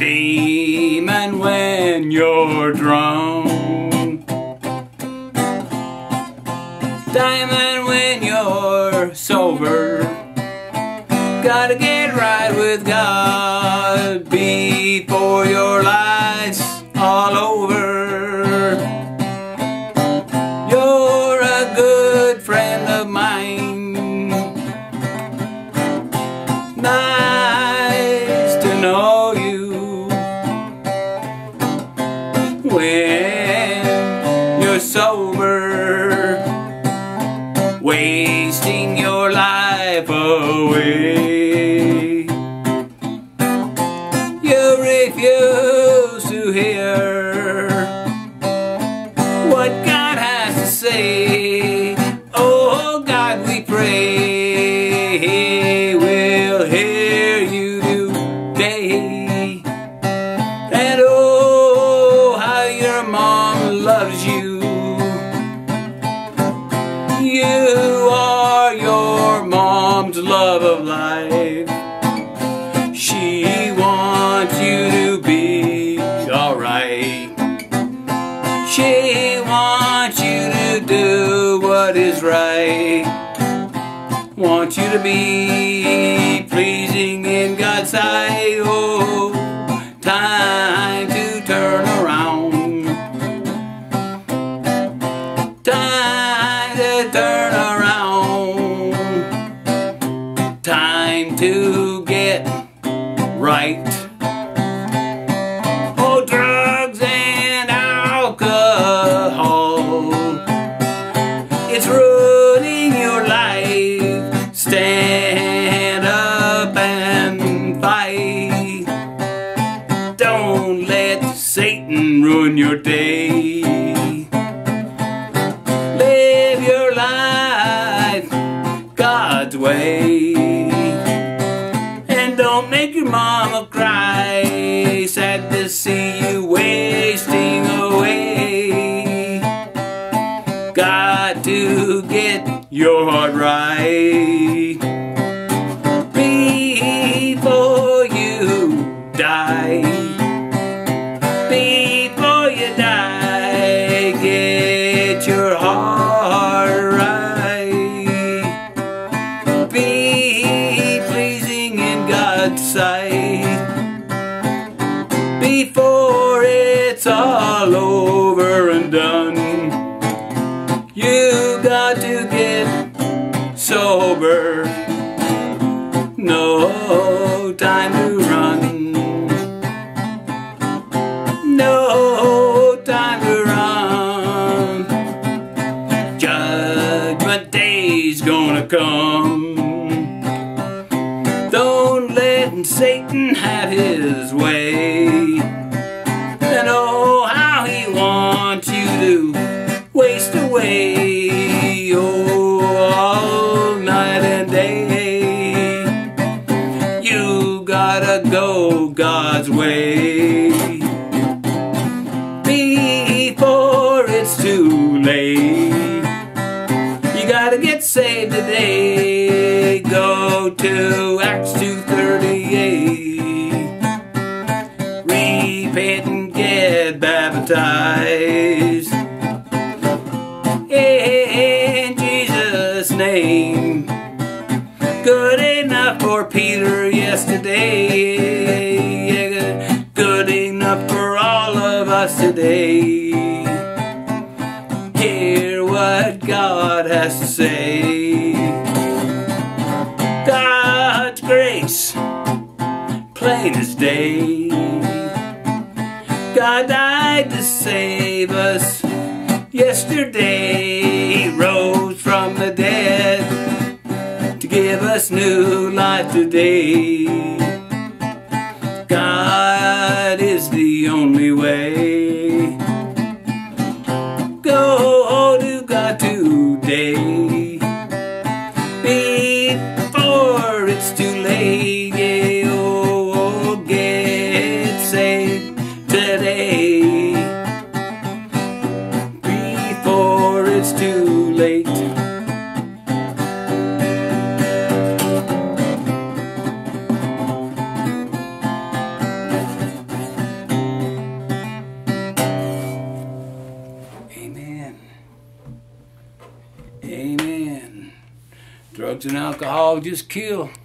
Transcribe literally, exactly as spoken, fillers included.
Demon when you're drunk, diamond when you're sober. Gotta get right with God before your life's all over. You're a good friend of mine. Nice to know you. When you're sober, wasting your life away. You refuse to hear what God has to say. Oh God, we pray He will hear you today. And oh, how your mom loves you. You are your mom's love of life. She wants you to be alright. She wants you to do what is right. Wants you to be pleasing in God's sight. Oh, time to turn around. Time to turn around. Time to get right. Oh, drugs and alcohol, it's ruining your life. Stand up and fight. Don't let Satan ruin your day. Live your life God's way. And don't make your mama cry. Sad to see you wasting away. Got to get your heart right before you die. Before you die, get your heart right. Be pleasing in God's sight before it's all over and done. You got to get sober. No time to run. No time to run. Judgment day's gonna come. Don't let Satan have his way. And oh, how he wants you to waste away. Oh, all night and day. You gotta go God's way before it's too late. You gotta get saved today. Go to Acts two thirty-eight. Repent and get baptized in Jesus' name. Good enough for Peter yesterday. Good enough for all of us today. Hear what God has to say. God's grace, plain as day. God died to save us yesterday. He rose from the dead to give us new life today. God is the only way. Go to God today before it's too late. Yeah, oh, get saved today before it's too late. Drugs and alcohol just kill.